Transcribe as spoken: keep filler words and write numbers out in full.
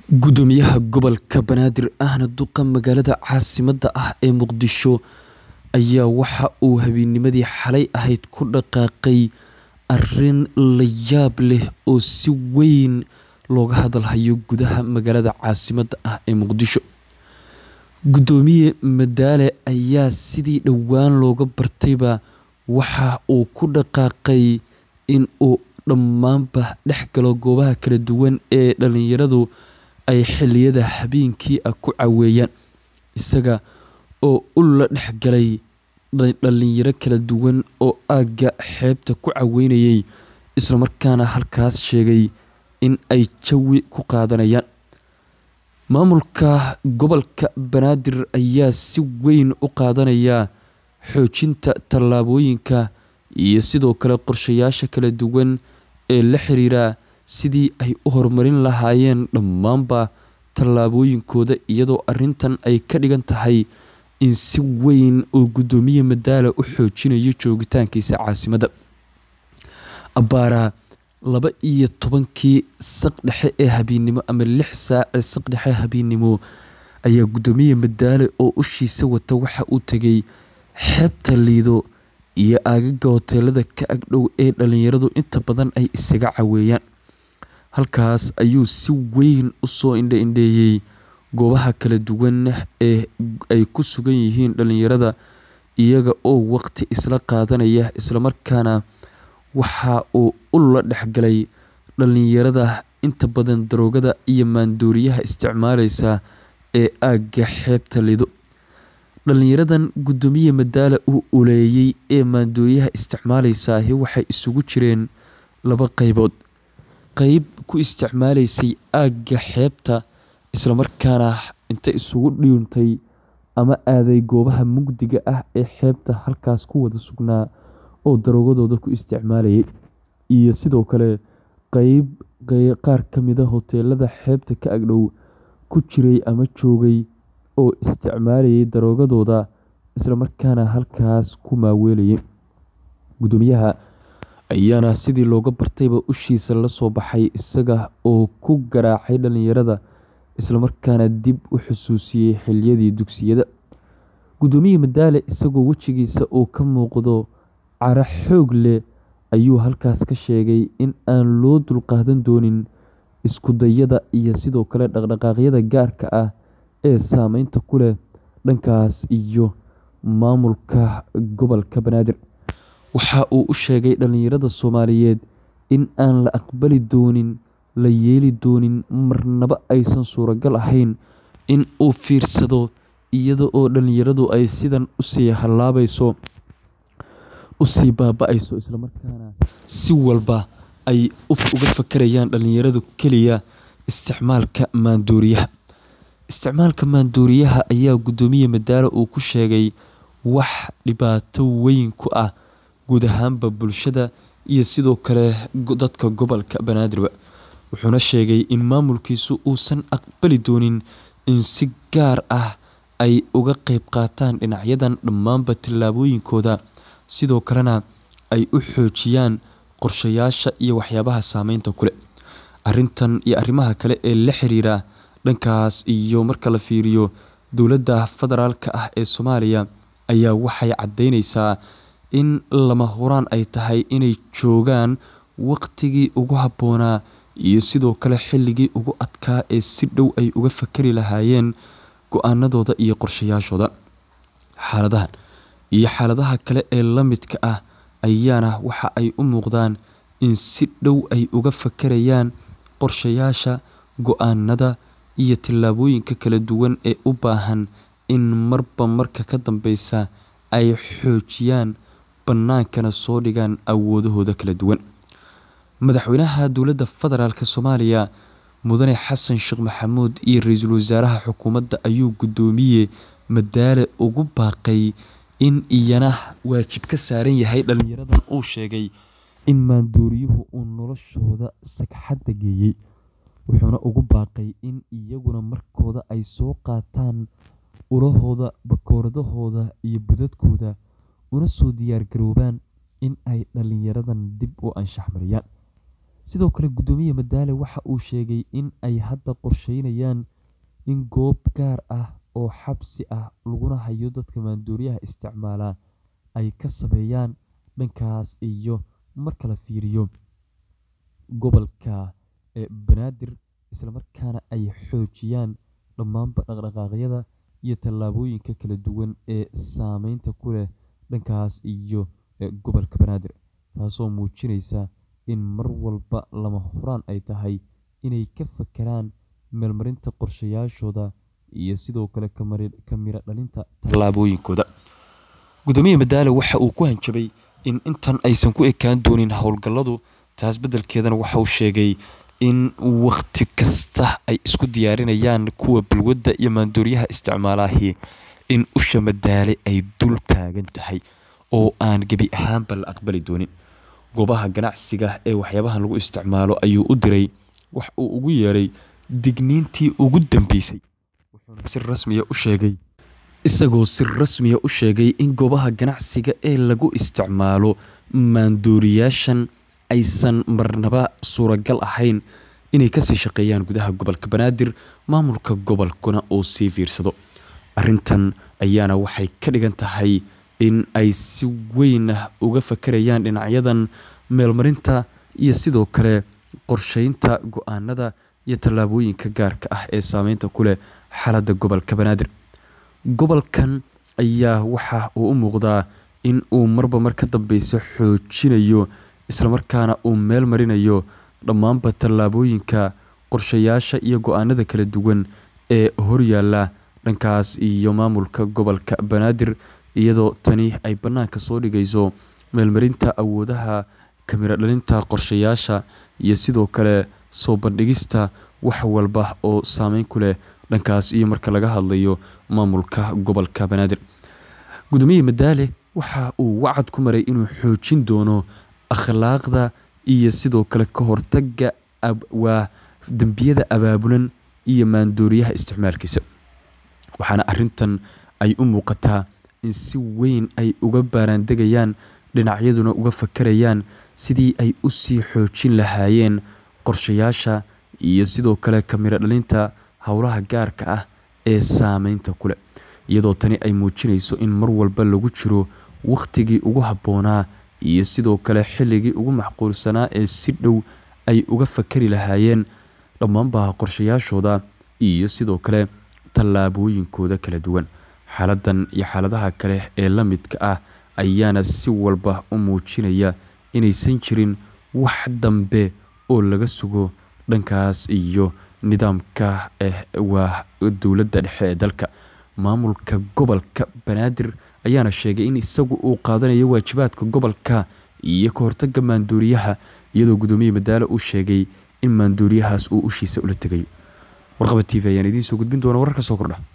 Gudoomiyaha gobolka Banaadir ahna duqa magaalada caasimadda ah ee Muqdisho ayaa waxa uu habeennimadii xalay ahayd ku dhaqaaqay arrin la yaab leh oo si weyn looga hadalhayo gudaha magaalada caasimadda ah ee Muqdisho. Gudoomiye Madaale ayaa sidii dhowaan looga bartayba waxa uu ku dhaqaaqay in uu dhammaanba dhex galo goobaha kala duwan ee dhalinyaradu ay xilliyada habeenkii ah ku caweeyaan, isaga oo u la dhex galay dhalinyaro kala duwan oo aagga xeebta ku caweynayay, isla markaana halkaas sheegay in ay jawi ku qaadanayaan. Maamulka gobolka Banaadir ayaa si weyn u qaadanaya xoojinta tallaabooyinka iyo sidoo kale qorshayaasha kala duwan ee la xiriira sidii ay u horumarin lahaayeen dhammaanba tallaabooyinkooda, iyadoo arrintan ay ka dhigan tahay in si weyn uu Gudoomiye Madaale u xoojinayo joogitaankiisa caasimadda. Abbaara laba iyo tobankii saq dhexe ee habeenimo ama lix saac ee saq dhexe habeenimo ayaa Gudoomiye Madaale oo ushiisa wata waxa uu tegay xeebta Lido iyo aagaga hoteelada ka ag dhow ee dhalinyaradu inta badan ay isaga caweeyaan. Halkaas ayuu si weyn u soo indha-indheeyay goobaha kala duwan ee ay ku sugan yihiin dhalinyarada, iyaga oo waqti isla qaadanaya, isla markaana waxa uu u la dhex galay dhalinyarada inta badan daroogada iyo maandooriyaha isticmaalaysa ee aagga xeebta Lido. Dhalinyaradan Gudoomiye Madaale uu uleeyay ee maandooriyaha isticmaalaysa waxay isugu jireen laba qaybood: qayb ku isticmaalaysay aagga xeebta, isla markaana inta isugu dhiyuntay ama aaday goobaha mugdiga ah ee xeebta halkaas ku wada sugnaa oo daroogadooda ku isticmaalayay, iyo sidoo kale qayb qaar ka mid ah hoteelada xeebta ka ag dhow ku jiray ama joogay oo isticmaalayay daroogadooda, isla markaana halkaas ku maaweelayay. Gudoomiyaha ayaana sidii looga bartayba ushiisa la soo baxay, isaga oo ku garaacay dhalinyarada, isla markaana dib u xusuusiyay xilliyadii dugsiyada. Gudoomiye Madaale isagoo wejigiisa uu ka muuqdo cara xoog leh ayuu halkaas ka sheegay in aan loo dulqaadan doonin isku dayada iyo sidoo kale dhaqdhaqaaqyada gaarka ah ee saameynta ku leh dhankaas iyo maamulka gobolka Banaadir. Waxa uu u sheegay dhalinyarada Soomaaliyeed in aan la aqbali doonin, la yeeli doonin, marnaba aysan suuragal ahayn in uu fiirsado iyada oo dhalinyaradu ay sidan usii hallaabayso, usii baaba'ayso, isla markaana si walba ay uga fakarayaan dhalinyaradu keliya isticmaalka maandooriyaha. Isticmaalka maandooriyaha ayaa Gudoomiye Madaale uu ku sheegay wax dhibaato weyn ku ah guud ahaanba bulshada iyo sidoo kale dadka gobolka Banaadir, wuxuuna sheegay in maamulkiisu uusan aqbali doonin in si gaar ah ay uga qayb qaataan dhinacyadan dhammaanba tallaabooyinkooda, sidoo kalena ay u xoojiyaan qorshayaasha iyo waxyaabaha saameynta ku leh. Arrintan iyo arrimaha kale ee la xiriira dhankaas iyo marka la fiiriyo dowladda federaalka ah ee Soomaaliya ayaa waxay caddeynaysaa in lama huraan ay tahay inay joogaan waqtigii ugu habboonaa iyo sidoo kale xilligii ugu adkaa ee si dhow ay uga fakari lahaayeen go'aanadooda iyo qorshayaashooda. Xaaladahan iyo xaaladaha kale ee la midka ah ayaana waxa ay u muuqdaan in si dhow ay uga fakarayaan qorshayaasha, go'aanada iyo tallaabooyinka kala duwan ee u baahan in marba marka ka dambeysa ay xoojiyaan, bannaankana soo dhigaan awoodahooda kala duwan. Madaxweynaha dowladda federaalka Soomaaliya Mudane Xasan Sheekh Maxamuud iyo Ra'iisul Wasaaraha Xukuumadda ayuu Gudoomiye Madaale ugu baaqay in iyana waajib ka saaran yahay dhalinyaradan uu sheegay in maandooriyuhu uu noloshooda sagxadda geeyay, wuxuuna ugu baaqay in iyaguna markooda ay soo qaataan ulahooda, bakooradahooda iyo budadkooda, una soo diyaar garoobaan in ay dhalinyaradan dib u anshax mariyaan. sidoo kale gudoomiye Madaale waxa uu sheegay in ay hadda qorsheynayaan in goob gaar ah oo xabsi ah laguna hayo dadka maandooriyaha isticmaala ay ka sameeyaan dhankaas iyo marka la fiiriyo gobolka ee Banaadir isla markaana ay xoojiyaan dhammaanba dhaqdhaqaaqyada iyo tallaabooyinka kala duwan ee saameynta ku leh dhankaas iyo gobolka Banaadir taasoo muujinaysa in mar walba lama huraan ay tahay inay ka fakaraan meelmarinta qorshayaashooda iyo sidoo kale ka mira dhalinta tallaabooyinkooda. Gudoomiye Madaale waxa uu ku hanjabay in intan aysan ku ekaan doonin howlgalladu, taas beddelkeedana waxa uu sheegay in waqti kasta ay isku diyaarinayaan kuwa balwadda iyo maandooriyaha isticmaalahi in usha Madaale ay dul taagan tahay oo aan gebi ahaanba la aqbali doonin. Goobaha ganacsiga ee waxyaabahan lagu isticmaalo ayuu u diray wax uu ugu yeeray digniintii ugu dambeysay, wuxuuna si rasmi ah u sheegay isagoo si rasmi ah u sheegay in goobaha ganacsiga ee lagu isticmaalo maandooriyaashan aysan marnaba suuragal ahayn inay kasii shaqeeyaan gudaha gobolka Banaadir, maamulka gobolkuna uu sii fiirsado. Arrintan ayaana waxay ka dhigan tahay in ay si weyn uga fakarayaan dhinacyadan meelmarinta iyo sidoo kale qorsheynta go'aanada iyo tallaabooyinka gaarka ah ee saameynta ku leh xaaladda gobolka Banaadir. Gobolkan ayaa waxa uu u muuqdaa in uu marba mar ka dambeysa xoojinayo isla markaana uu meel marinayo dhammaanba tallaabooyinka qorshayaasha iyo go'aanada kala duwan ee horyaalla dhankaas iyo maamulka gobolka Banaadir, iyadoo tani ay bannaanka soo dhigayso meelmarinta awoodaha ka mira dhalinta qorshayaasha iyo sidoo kale soo bandhigista wax walba oo saameyn ku leh dhankaas iyo marka laga hadlayo maamulka gobolka Banaadir. Gudoomiye Madaale waxa uu wacad ku maray inuu xoojin doono akhlaaqda iyo sidoo kale ka hortagga waa dambiyada abaabulan iyo maandooriyaha isticmaalkiisa, waxaana arrintan ay u muuqataa in si weyn ay uga baaraandegayaan dhinacyaduna uga fakarayaan sidii ay u sii xoojin lahaayeen qorshayaasha iyo sidoo kale ka mira dhalinta howlaha gaarka ah ee saameynta ku leh, iyadoo tani ay muujinayso in mar walba lagu jiro waqtigii ugu habboonaa iyo sidoo kale xilligii ugu macquulsanaa ee si dhow ay uga fakari lahaayeen dhammaanba qorshayaashooda iyo sidoo kale tallaabooyinkooda kala duwan. Xaaladdan iyo xaaladaha kale ee la midka ah ayaana si walba u muujinaya inaysan jirin wax dambe oo laga sugo dhankaas iyo nidaamka eh waa dowladda dhexe ee dalka. Maamulka gobolka Banaadir ayaana sheegay in isagu uu qaadanayo waajibaadka gobolka iyo ka hortagga maandooriyaha, iyadoo gudoomiye Madaale uu sheegay in maandooriyahaas uu ushiisa ula tegayo. Warqaba T V ayaan idiin soo gudbin doona wararka soo kordha.